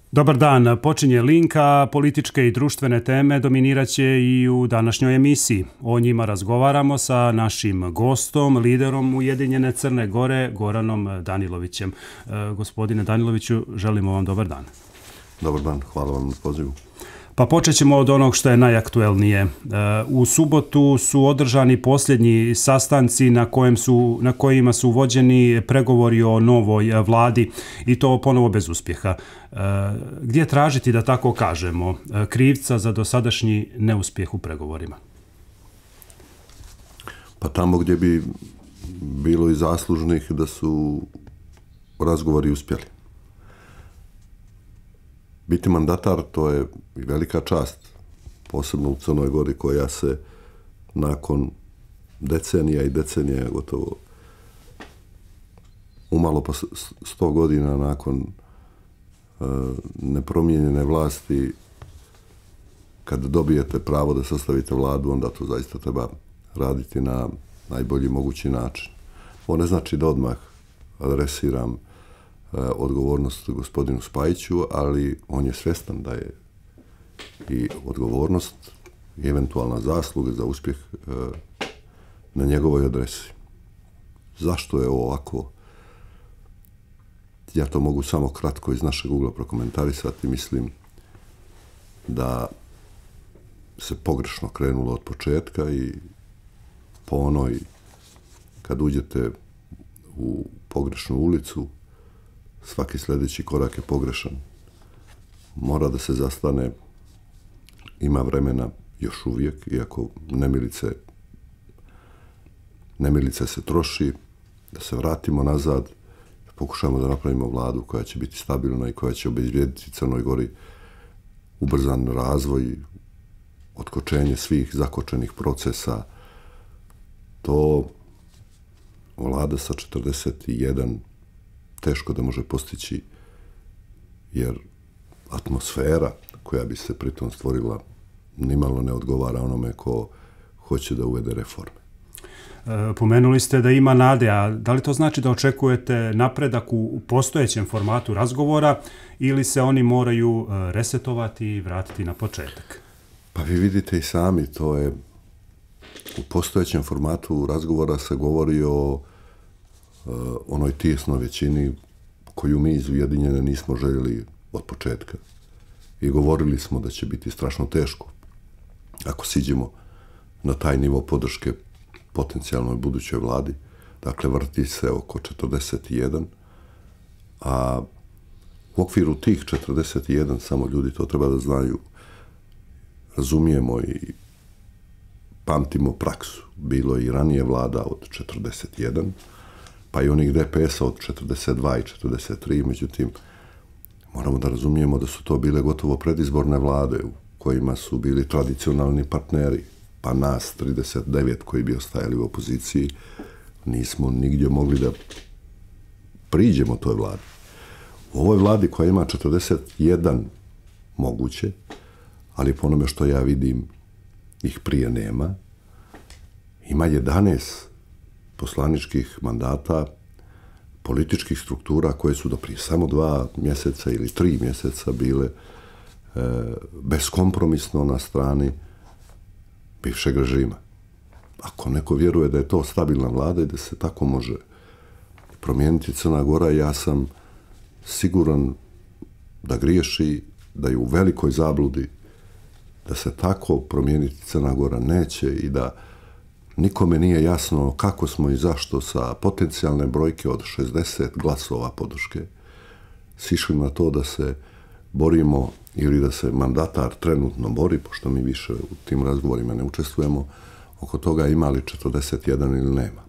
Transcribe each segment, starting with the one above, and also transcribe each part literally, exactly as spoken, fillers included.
Dobar dan, počinje Linka, političke i društvene teme dominirat će i u današnjoj emisiji. O njima razgovaramo sa našim gostom, liderom Ujedinjene Crne Gore, Goranom Danilovićem. E, gospodine Daniloviću, želimo vam dobar dan. Dobar dan, hvala vam na pozivu. Pa počet ćemo od onog što je najaktuelnije. U subotu su održani posljednji sastanci na, kojem su, na kojima su vođeni pregovori o novoj vladi i to ponovo bez uspjeha. Gdje tražiti, da tako kažemo, krivca za dosadašnji neuspjeh u pregovorima? Pa tamo gdje bi bilo i zaslužnih da su razgovori uspjeli. Biti mandatar, to je i velika čast, posebno u Crnoj Gori, koja se nakon decenija i decenija, gotovo umalo pa sto godina nakon e, nepromijenjene vlasti, kad dobijete pravo da sastavite vladu, onda to zaista treba raditi na najbolji mogući način. Ovo ne znači da odmah adresiram odgovornost gospodinu Spajiću, ali on je svjestan da je i odgovornost i eventualna zasluga za uspjeh na njegovoj adresi. Zašto je ovo ovako? Ja to mogu samo kratko iz našeg ugla prokomentarisati. Mislim da se pogrešno krenulo od početka i po onoj, kad uđete u pogrešnu ulicu, svaki sljedeći korak je pogrešan. Mora da se zastane, ima vremena još uvijek, iako nemilice, nemilice se troši, da se vratimo nazad, da pokušamo da napravimo vladu koja će biti stabilna i koja će obezbijediti Crnoj Gori ubrzan razvoj, otkočenje svih zakočenih procesa. To vlada sa četrdeset jedan teško da može postići, jer atmosfera koja bi se pritom stvorila nimalo ne odgovara onome ko hoće da uvede reforme. E, pomenuli ste da ima nade, a da li to znači da očekujete napredak u postojećem formatu razgovora ili se oni moraju resetovati i vratiti na početak? Pa vi vidite i sami, to je u postojećem formatu razgovora se govori o onoj tijesnoj većini koju mi iz Ujedinjene nismo željeli od početka. I govorili smo da će biti strašno teško ako siđemo na taj nivo podrške potencijalnoj budućoj vladi. Dakle, vrti se oko četrdeset jedan, a u okviru tih četrdeset jedan, samo ljudi to treba da znaju, razumijemo i pamtimo praksu. Bilo je i ranije vlada od četrdeset jedan, pa i onih D P S-a od četrdeset dva i četrdeset tri, međutim, moramo da razumijemo da su to bile gotovo predizborne vlade u kojima su bili tradicionalni partneri, pa nas trideset devet koji bi ostajali u opoziciji, nismo nigdje mogli da priđemo toj vladi. U ovoj vladi koja ima četrdeset jedan moguće, ali po onome što ja vidim ih prije nema, ima jedanaest poslaničkih mandata, političkih struktura koje su do prije samo dva mjeseca ili tri mjeseca bile e, beskompromisno na strani bivšeg režima. Ako neko vjeruje da je to stabilna vlada i da se tako može promijeniti Crna Gora, ja sam siguran da griješi, da je u velikoj zabludi, da se tako promijeniti Crna Gora neće i da nikome nije jasno kako smo i zašto sa potencijalne brojke od šezdeset glasova podrške sišli na to da se borimo ili da se mandatar trenutno bori, pošto mi više u tim razgovorima ne učestvujemo, oko toga ima li četrdeset jedan ili nema.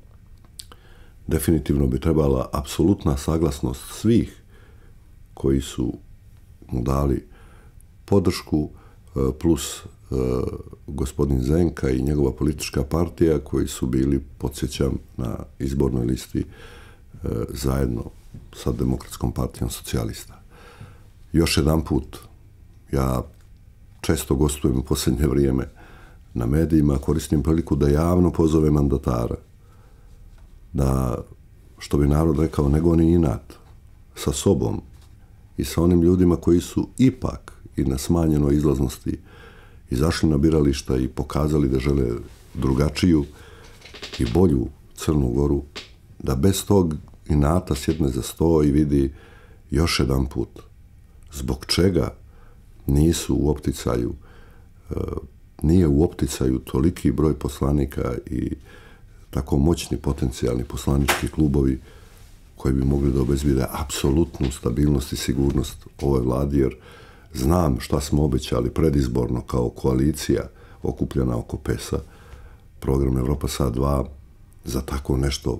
Definitivno bi trebala apsolutna saglasnost svih koji su mu dali podršku, plus Uh, gospodin Zenka i njegova politička partija koji su bili, podsjećam, na izbornoj listi uh, zajedno sa Demokratskom partijom socijalista. Još jedan put, ja često gostujem u posljednje vrijeme na medijima, koristim priliku da javno pozovem mandatara da, što bi narod rekao, ne goni inat sa sobom i sa onim ljudima koji su ipak i na smanjenoj izlaznosti izašli na birališta i pokazali da žele drugačiju i bolju Crnu Goru, da bez tog inata sjedne za sto i vidi još jedan put zbog čega nisu u opticaju, nije u opticaju toliki broj poslanika i tako moćni potencijalni poslanički klubovi koji bi mogli da obezbide apsolutnu stabilnost i sigurnost ovoj vladi, jer znam šta smo obećali predizborno kao koalicija okupljena oko pesa, program Evropa Sad dva, za tako nešto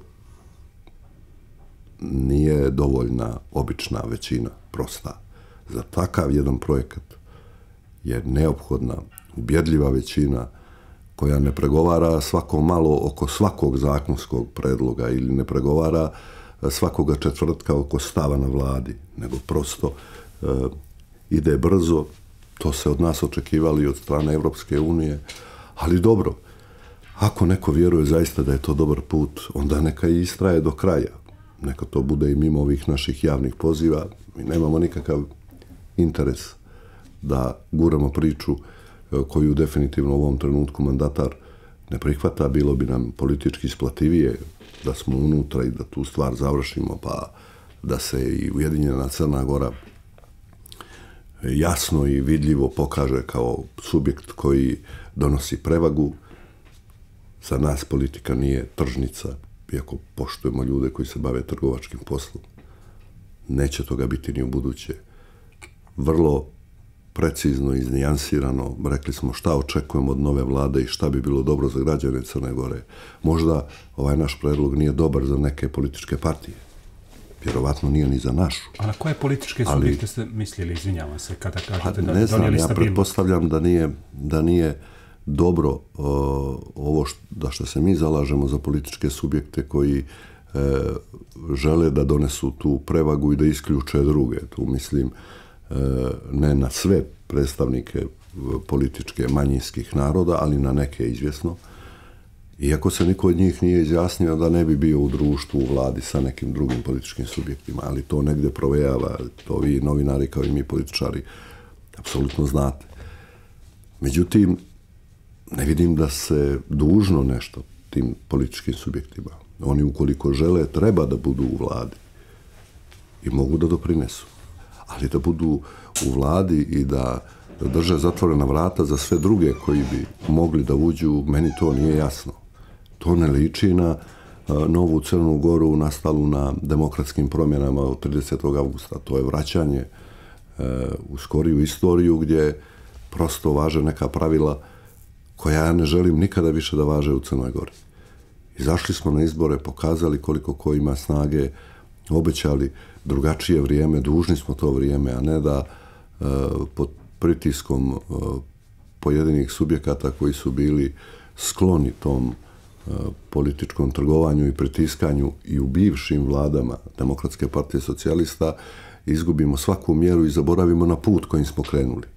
nije dovoljna obična većina, prosta. Za takav jedan projekat je neophodna ubjedljiva većina koja ne pregovara svako malo oko svakog zakonskog predloga ili ne pregovara svakoga četvrtka oko stava na vladi, nego prosto e, ide brzo. To se od nas očekivali od strane Evropske unije, ali dobro, ako neko vjeruje zaista da je to dobar put, onda neka i istraje do kraja. Neka to bude i mimo ovih naših javnih poziva. Mi nemamo nikakav interes da guramo priču koju definitivno u ovom trenutku mandatar ne prihvata. Bilo bi nam politički isplativije da smo unutra i da tu stvar završimo, pa da se i Ujedinjena Crna Gora jasno i vidljivo pokaže kao subjekt koji donosi prevagu. Za nas politika nije tržnica, iako poštujemo ljude koji se bave trgovačkim poslom. Neće toga biti ni u buduće. Vrlo precizno i iznijansirano rekli smo šta očekujemo od nove vlade i šta bi bilo dobro za građane Crne Gore. Možda ovaj naš predlog nije dobar za neke političke partije. Vjerovatno nije ni za našu. A na koje političke subjekte ste mislili, izvinjavam se, kada kažete da ne znam, donijeli ja stabilnost? pretpostavljam da nije, da nije dobro uh, ovo što, da što se mi zalažemo za političke subjekte koji uh, žele da donesu tu prevagu i da isključe druge. Tu mislim uh, ne na sve predstavnike političke manjinskih naroda, ali na neke izvjesno. Iako se niko od njih nije izjasnio da ne bi bio u društvu, u vladi sa nekim drugim političkim subjektima, ali to negdje provejava, to vi novinari kao i mi političari apsolutno znate. Međutim, ne vidim da se dužno nešto tim političkim subjektima. Oni ukoliko žele, treba da budu u vladi i mogu da doprinesu. Ali da budu u vladi i da, da drže zatvorena vrata za sve druge koji bi mogli da uđu, meni to nije jasno. To ne liči na uh, novu Crnu Goru nastalu na demokratskim promjenama od tridesetog avgusta. To je vraćanje uh, u skoriju istoriju gdje prosto važe neka pravila koja ja ne želim nikada više da važe u Crnoj Gori. Izašli smo na izbore, pokazali koliko ko ima snage, obećali drugačije vrijeme, dužni smo to vrijeme, a ne da uh, pod pritiskom uh, pojedinih subjekata koji su bili skloni tom uh, političkom trgovanju i pritiskanju i u bivšim vladama Demokratske partije socijalista izgubimo svaku mjeru i zaboravimo na put kojim smo krenuli.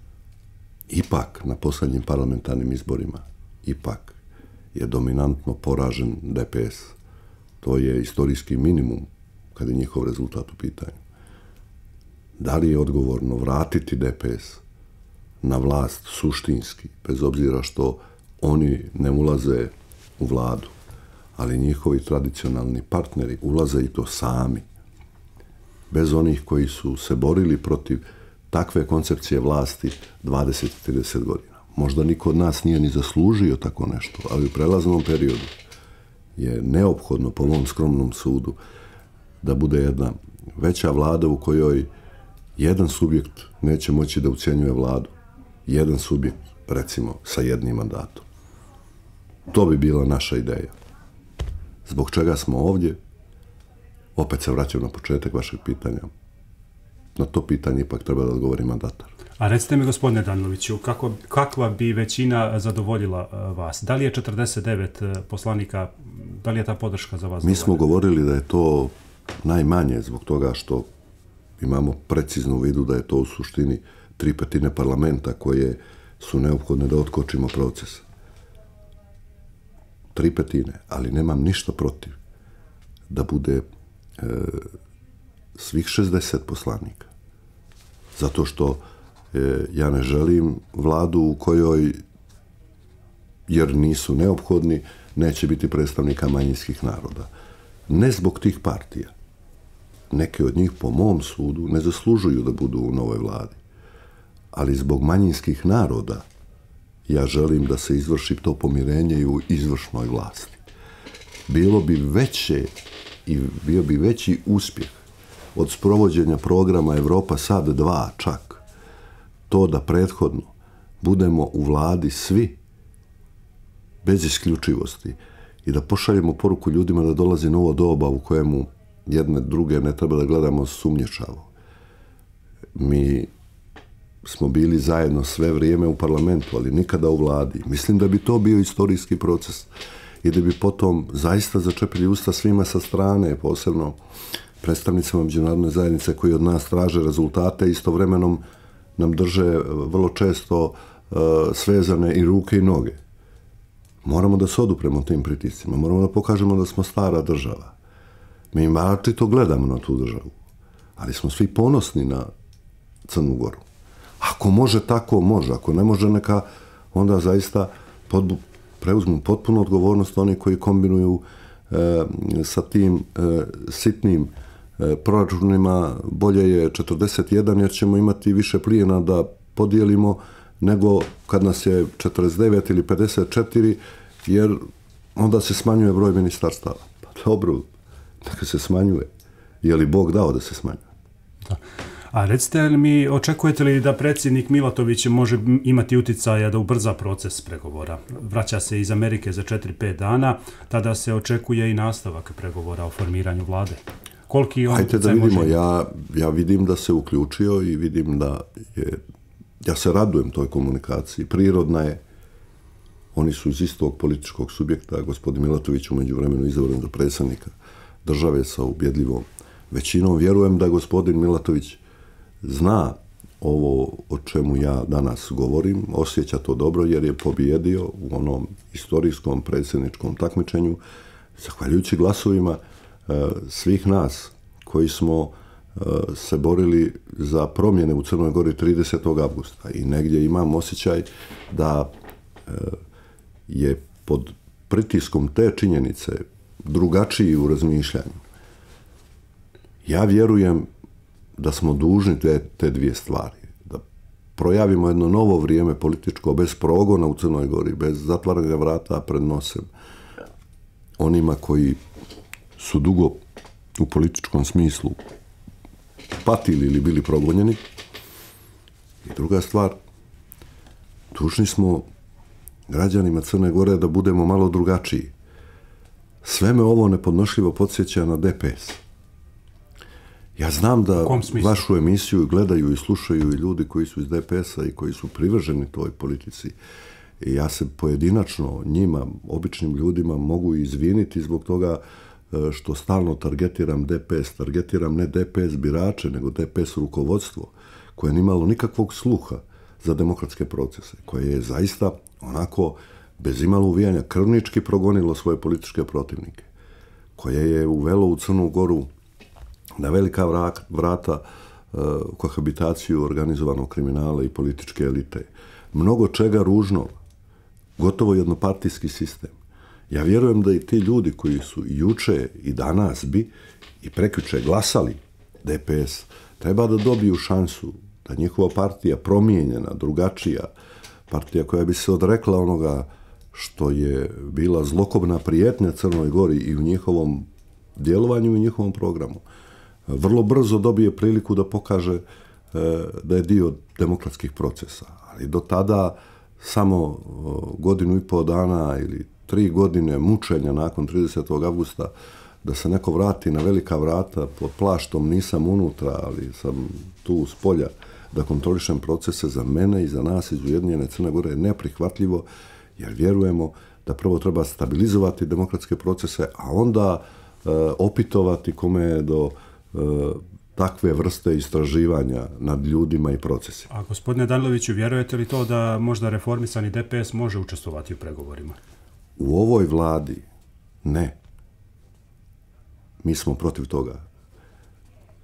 Ipak, na posljednjim parlamentarnim izborima, ipak je dominantno poražen D P S. To je istorijski minimum kad je njihov rezultat u pitanju. Da li je odgovorno vratiti D P S na vlast suštinski, bez obzira što oni ne ulaze u vladu, ali njihovi tradicionalni partneri ulaze i to sami, bez onih koji su se borili protiv takve koncepcije vlasti dvadeset do trideset godina. Možda niko od nas nije ni zaslužio tako nešto, ali u prelaznom periodu je neophodno, po mom skromnom sudu, da bude jedna veća vlada u kojoj jedan subjekt neće moći da ucjenjuje vladu. Jedan subjekt, recimo, sa jednim mandatom. To bi bila naša ideja. Zbog čega smo ovdje? Opet se vraćam na početak vašeg pitanja. Na to pitanje ipak treba da odgovori mandatar. A recite mi, gospodine Danoviću, kako, kakva bi većina zadovoljila uh, vas? Da li je četrdeset devet uh, poslanika, da li je ta podrška za vas? Mi smo govorili da je to najmanje zbog toga što imamo precizno u vidu da je to u suštini tri petine parlamenta koje su neophodne da otkočimo proces. Tri petine, ali nemam ništa protiv da bude e, svih šezdeset poslanika Zato što e, ja ne želim vladu u kojoj, jer nisu neophodni, neće biti predstavnika manjinskih naroda. Ne zbog tih partija. Neke od njih, po mom sudu, ne zaslužuju da budu u novoj vladi. Ali zbog manjinskih naroda ja želim da se izvrši to pomirenje i u izvršnoj vlasti. Bilo bi veće i bio bi veći uspjeh od sprovođenja programa Evropa Sad dva čak, to da prethodno budemo u vladi svi, bez isključivosti, i da pošaljemo poruku ljudima da dolazi novo doba u kojemu jedne druge ne treba da gledamo sumnjičavo. Mi smo bili zajedno sve vrijeme u parlamentu, ali nikada u vladi. Mislim da bi to bio istorijski proces i da bi potom zaista začepili usta svima sa strane, posebno predstavnicama međunarodne zajednice koji od nas traže rezultate, istovremeno nam drže vrlo često uh, svezane i ruke i noge. Moramo da se odupremo tim pritiscima, moramo da pokažemo da smo stara država. Mi mračito gledamo na tu državu, ali smo svi ponosni na Crnu Goru. Ako može tako, može. Ako ne može, neka onda zaista pod, preuzmu potpunu odgovornost oni koji kombinuju e, sa tim e, sitnim e, proračunima. Bolje je četrdeset jedan jer ćemo imati više plijena da podijelimo nego kad nas je četrdeset devet ili pedeset četiri, jer onda se smanjuje broj ministarstava. Pa dobro, neka se smanjuje. Je li Bog dao da se smanjuje? Da. A recite li mi, očekujete li da predsjednik Milatović može imati utjecaja da ubrza proces pregovora? Vraća se iz Amerike za četiri pet dana, tada se očekuje i nastavak pregovora o formiranju vlade. Koliki on Hajde da vidimo, ja, ja vidim da se uključio i vidim da je, ja se radujem toj komunikaciji, prirodna je. Oni su iz istog političkog subjekta, gospodin Milatović u međuvremenu izabran za predsjednika države sa ubjedljivom većinom. Vjerujem da gospodin Milatović zna ovo o čemu ja danas govorim, osjeća to dobro jer je pobjedio u onom istorijskom predsjedničkom takmičenju, zahvaljujući glasovima e, svih nas koji smo e, se borili za promjene u Crnoj Gori tridesetog avgusta. I negdje imam osjećaj da e, je pod pritiskom te činjenice drugačiji u razmišljanju. Ja vjerujem da smo dužni te, te dvije stvari. Da projavimo jedno novo vrijeme političko bez progona u Crnoj Gori, bez zatvaranja vrata pred nosem onima koji su dugo u političkom smislu patili ili bili progonjeni. I druga stvar, dužni smo građanima Crne Gore da budemo malo drugačiji. Sve me ovo nepodnošljivo podsjeća na D P S. Ja znam da vašu emisiju gledaju i slušaju i ljudi koji su iz D P S-a i koji su privrženi toj politici. I ja se pojedinačno njima, običnim ljudima, mogu izviniti zbog toga što stalno targetiram D P S. Targetiram ne D P S birače, nego D P S rukovodstvo, koje nije imalo nikakvog sluha za demokratske procese, koje je zaista onako, bez imalo uvijanja, krvnički progonilo svoje političke protivnike, koje je uvelo u Crnu Goru na velika vrata uh, kohabitaciju organizovanog kriminala i političke elite. Mnogo čega ružnog, gotovo jednopartijski sistem. Ja vjerujem da i ti ljudi koji su juče i danas bi i prekjuče glasali D P S, treba da dobiju šansu da njihova partija promijenjena, drugačija, partija koja bi se odrekla onoga što je bila zlokobna prijetnja Crnoj Gori i u njihovom djelovanju i u njihovom programu, vrlo brzo dobije priliku da pokaže e, da je dio demokratskih procesa. Ali do tada samo o, godinu i pol dana ili tri godine mučenja nakon tridesetog avgusta da se neko vrati na velika vrata pod plaštom, nisam unutra, ali sam tu s polja da kontrolišem procese, za mene i za nas iz Ujedinjene Crne Gore je neprihvatljivo, jer vjerujemo da prvo treba stabilizovati demokratske procese, a onda e, opitovati kome je do e, takve vrste istraživanja nad ljudima i procesima. A gospodine Daniloviću, vjerujete li to da možda reformisani D P S može učestvovati u pregovorima? U ovoj vladi ne. Mi smo protiv toga.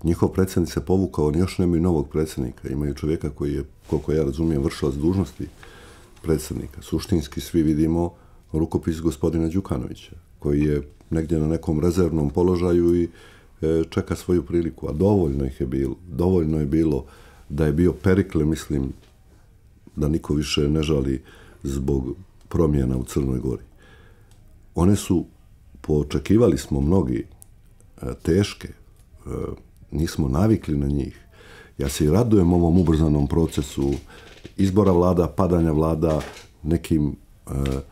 Njihov predsjednik se povukao, oni još nemaju novog predsjednika. Imaju čovjeka koji je, koliko ja razumijem, vršilac dužnosti predsjednika. Suštinski svi vidimo rukopis gospodina Đukanovića, koji je negdje na nekom rezervnom položaju i e, čeka svoju priliku. A dovoljno ih je bilo. Dovoljno je bilo da je bio Perikle, mislim, da niko više ne žali zbog promjena u Crnoj Gori. One su, poočekivali smo mnogi, e, teške, e, nismo navikli na njih. Ja se i radujem ovom ubrzanom procesu izbora vlada, padanja vlada, nekim e,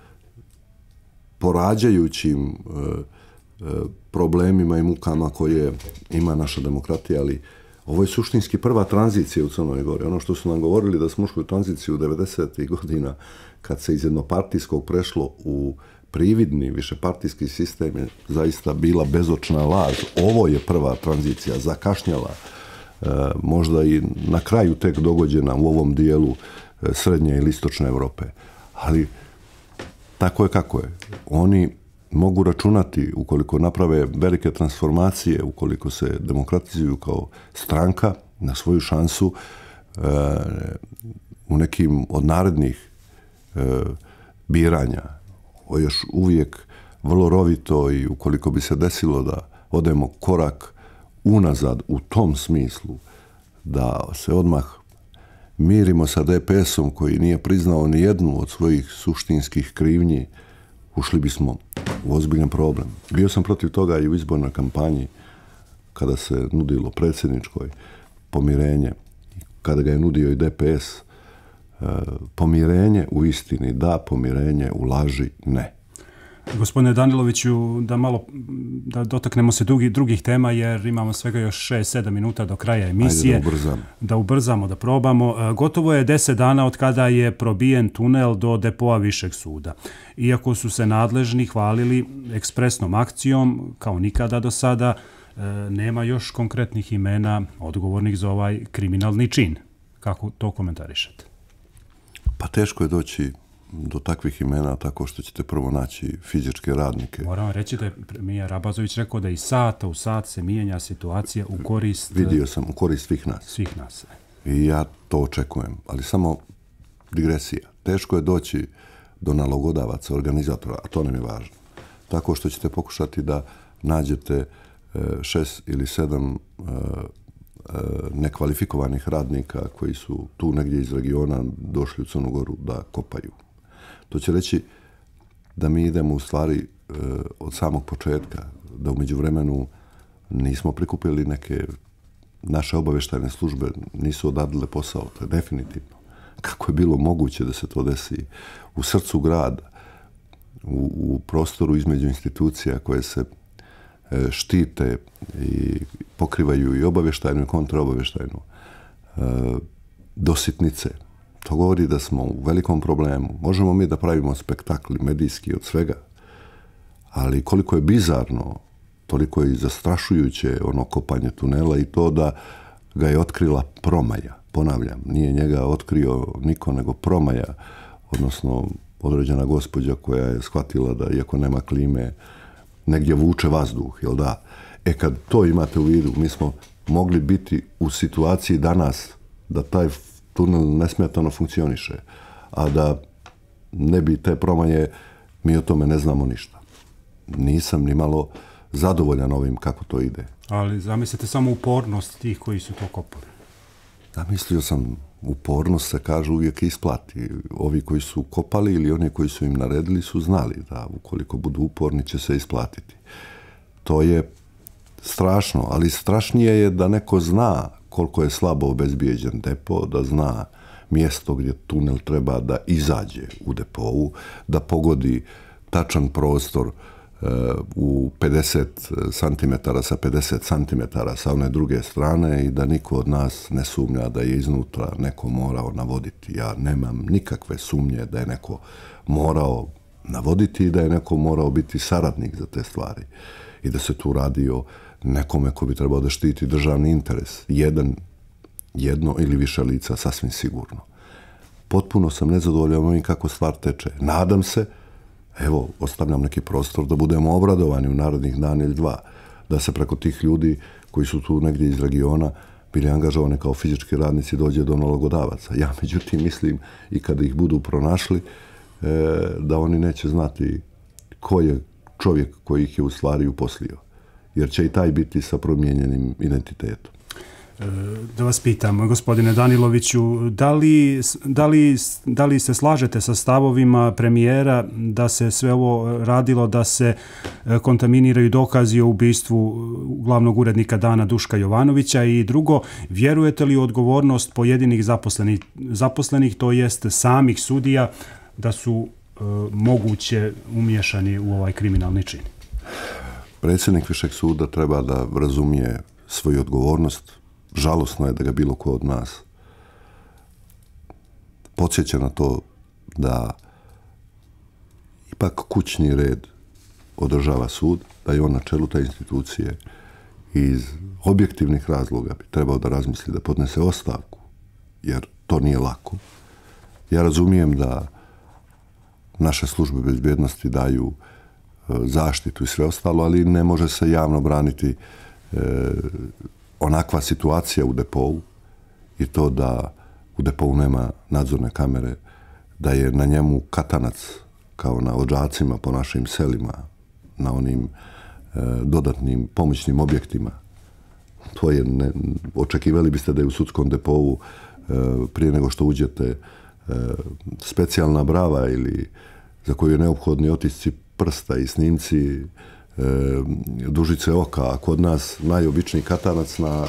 porađajućim e, e, problemima i mukama koje ima naša demokratija, ali ovo je suštinski prva tranzicija u Crnoj Gori. Ono što su nam govorili da smo ušli u tranziciju devedesetih godina, kad se iz jednopartijskog prešlo u prividni višepartijski sistem, je zaista bila bezočna laž. Ovo je prva tranzicija, zakašnjala, e, možda i na kraju tek dogođena u ovom dijelu e, srednje ili istočne Europe. Ali tako je kako je. Oni mogu računati, ukoliko naprave velike transformacije, ukoliko se demokratizuju kao stranka, na svoju šansu e, u nekim od narednih e, biranja. O još uvijek vrlo rovito i ukoliko bi se desilo da odemo korak unazad u tom smislu, da se odmah mirimo sa D P S-om koji nije priznao ni jednu od svojih suštinskih krivnji, ušli bismo u ozbiljan problem. Bio sam protiv toga i u izbornoj kampanji, kada se nudilo predsjedničkoj pomirenje, kada ga je nudio i D P S, pomirenje u istini da, pomirenje u laži ne. Gospodine Daniloviću, da malo da dotaknemo se drugi, drugih tema, jer imamo svega još šest sedam minuta do kraja emisije. Ajde da ubrzamo. Da ubrzamo, da probamo. Gotovo je deset dana od kada je probijen tunel do depoa Višeg suda. Iako su se nadležni hvalili ekspresnom akcijom, kao nikada do sada, nema još konkretnih imena odgovornih za ovaj kriminalni čin. Kako to komentarišete? Pa teško je doći do takvih imena tako što ćete prvo naći fizičke radnike. Moram reći da je premijer Abazović rekao da i sata u sat se mijenja situacija u korist... Vidio sam, u korist svih nas. Svih nas. I ja to očekujem. Ali samo digresija. Teško je doći do nalogodavaca, organizatora, a to nam je važno. Tako što ćete pokušati da nađete šest ili sedam nekvalifikovanih radnika koji su tu negdje iz regiona došli u Crnu Goru da kopaju. To će reći da mi idemo u stvari od samog početka, da u međuvremenu nismo prikupili neke naše obavještajne službe, nisu odradile posao, to je definitivno. Kako je bilo moguće da se to desi u srcu grada, u, u prostoru između institucija koje se štite i pokrivaju i obavještajnu i kontraobavještajnu do sitnice. To govori da smo u velikom problemu. Možemo mi da pravimo spektakli medijski od svega, ali koliko je bizarno, toliko je i zastrašujuće ono kopanje tunela i to da ga je otkrila promaja. Ponavljam, nije njega otkrio niko nego promaja, odnosno određena gospođa koja je shvatila da iako nema klime, negdje vuče vazduh, jel da? E kad to imate u vidu, mi smo mogli biti u situaciji danas da taj tunel nesmetano funkcioniše, a da ne bi te promaje, mi o tome ne znamo ništa. Nisam ni malo zadovoljan ovim kako to ide. Ali zamislite samo upornost tih koji su to kopali. Da, mislio sam, upornost se kaže uvijek isplati. Ovi koji su kopali ili oni koji su im naredili su znali da ukoliko budu uporni će se isplatiti. To je strašno, ali strašnije je da neko zna koliko je slabo obezbijeđen depo, da zna mjesto gdje tunel treba da izađe u depovu, da pogodi tačan prostor u pedeset centimetara sa pedeset centimetara sa one druge strane i da niko od nas ne sumnja da je iznutra neko morao navoditi. Ja nemam nikakve sumnje da je neko morao navoditi i da je neko morao biti saradnik za te stvari. I da se tu radi o nekome ko bi trebao da štiti državni interes. Jedan, jedno ili više lica, sasvim sigurno. Potpuno sam nezadovoljan ovim kako stvar teče. Nadam se, evo, ostavljam neki prostor da budemo obradovani u narednih dan ili dva, da se preko tih ljudi koji su tu negdje iz regiona bili angažovani kao fizički radnici dođe do nalogodavaca. Ja međutim mislim i kada ih budu pronašli da oni neće znati ko je čovjek koji ih je u stvari uposlio. Jer će i taj biti sa promijenjenim identitetom. Da vas pitam, gospodine Daniloviću, da li, da li, da li se slažete sa stavovima premijera da se sve ovo radilo da se kontaminiraju dokazi o ubistvu glavnog urednika Dana Duška Jovanovića? I drugo, vjerujete li u odgovornost pojedinih zaposlenih, zaposlenih to jest samih sudija, da su e, moguće umiješani u ovaj kriminalni čin? Predsjednik Višeg suda treba da razumije svoju odgovornost. Žalosno je da ga bilo ko od nas podsjeća na to da ipak kućni red održava sud, da je on na čelu te institucije i iz objektivnih razloga bi trebao da razmisli da podnese ostavku, jer to nije lako. Ja razumijem da naše službe bezbjednosti daju zaštitu i sve ostalo, ali ne može se javno braniti e, onakva situacija u depovu i to da u depovu nema nadzorne kamere, da je na njemu katanac kao na odžacima po našim selima, na onim e, dodatnim pomoćnim objektima. To je, ne, očekivali biste da je u sudskom depovu e, prije nego što uđete e, specijalna brava ili za koju je neophodni otisci prsta i snimci e, dužice oka, a kod nas najobičniji katanac na e,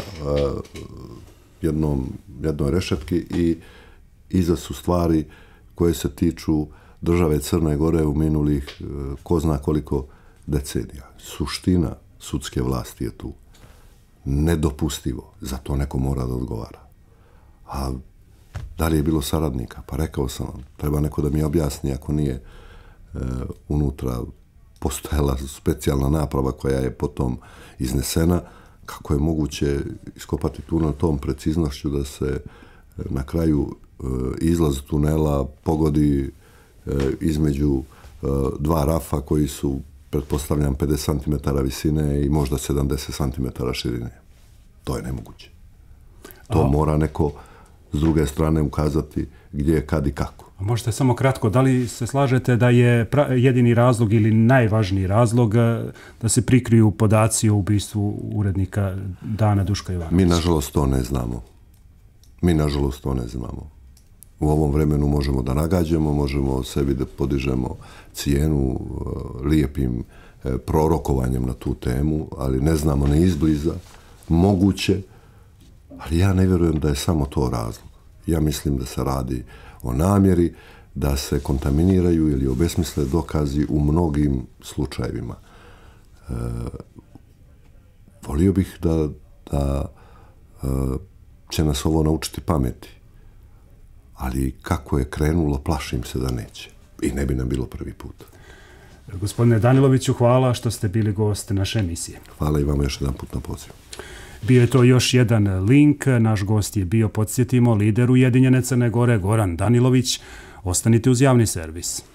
jednom, jednoj rešetki i iza su stvari koje se tiču države Crne Gore u minulih e, ko zna koliko decenija. Suština sudske vlasti je tu. Nedopustivo. Za to neko mora da odgovara. A da li je bilo saradnika? Pa rekao sam vam, treba neko da mi objasni ako nije e, unutra postojala specijalna naprava koja je potom iznesena, kako je moguće iskopati tunel tom preciznošću da se na kraju e, izlaz tunela pogodi e, između e, dva rafa koji su, pretpostavljam, pedeset centimetara visine i možda sedamdeset centimetara širine. To je nemoguće. To A... mora neko s druge strane ukazati gdje je, kad i kako. A možete samo kratko, da li se slažete da je jedini razlog ili najvažniji razlog da se prikriju podaci o ubistvu urednika Dana Duška Jovanovića? Mi nažalost to ne znamo. Mi nažalost to ne znamo. U ovom vremenu možemo da nagađamo, možemo sebi da podižemo cijenu lijepim prorokovanjem na tu temu, ali ne znamo ne izbliza. Moguće, ali ja ne vjerujem da je samo to razlog. Ja mislim da se radi o namjeri da se kontaminiraju ili obesmisle dokazi u mnogim slučajevima. E, volio bih da, da e, će nas ovo naučiti pameti. Ali kako je krenulo, plašim se da neće. I ne bi nam bilo prvi put. Gospodine Daniloviću, hvala što ste bili gost naše emisije. Hvala i vam još jedan put na pozivu. Bio je to još jedan link. Naš gost je bio, podsjetimo, lider Ujedinjene Crne Gore, Goran Danilović. Ostanite uz javni servis.